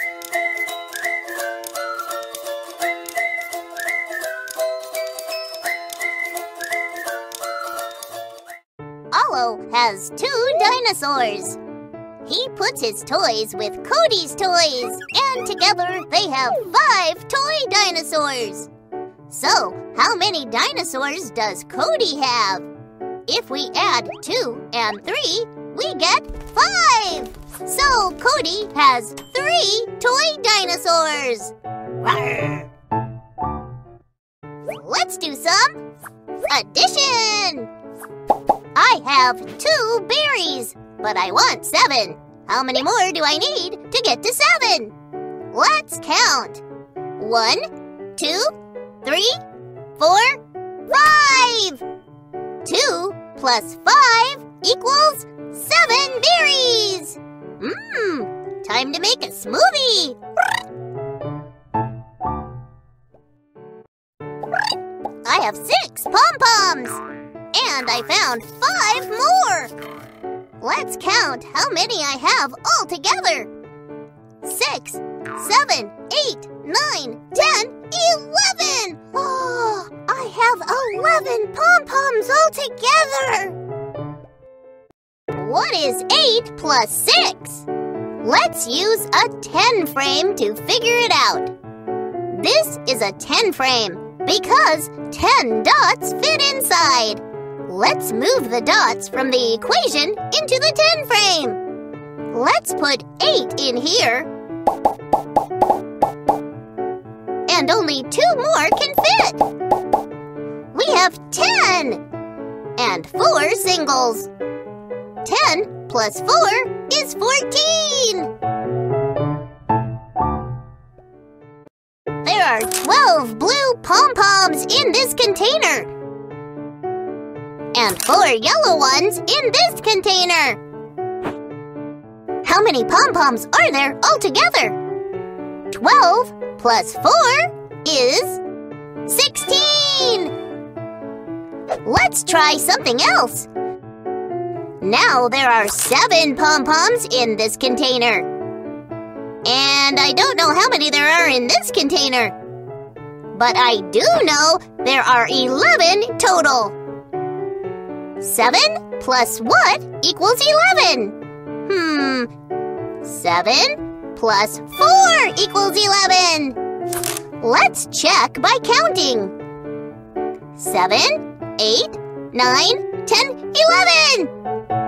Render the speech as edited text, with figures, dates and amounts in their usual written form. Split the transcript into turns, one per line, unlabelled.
Olo has 2 dinosaurs. He puts his toys with Cody's toys, and together they have 5 toy dinosaurs. So, how many dinosaurs does Cody have? If we add 2 and 3, we get 5. So, Cody has 3 toy dinosaurs. Rawr. Let's do some addition. I have 2 berries, but I want 7. How many more do I need to get to 7? Let's count. 1, 2, 3, 4, 5. 2 plus 5 equals 7 berries. Time to make a smoothie. I have 6 pom-poms, and I found 5 more. Let's count how many I have all together. 6, 7, 8, 9, 10, 11. Oh, I have 11 pom-poms all together. What is 8 plus 6? Let's use a 10 frame to figure it out. This is a 10 frame because 10 dots fit inside. Let's move the dots from the equation into the 10 frame. Let's put 8 in here. And only 2 more can fit. We have 10 and 4 singles. 10 plus 4 is 14. There are 12 blue pom-poms in this container. And 4 yellow ones in this container. How many pom-poms are there altogether? 12 plus 4 is 16. Let's try something else. Now there are 7 pom-poms in this container. And I don't know how many there are in this container. But I do know there are 11 total. 7 plus what equals 11? 7 plus 4 equals 11. Let's check by counting. 7, 8, 9, 10, 11.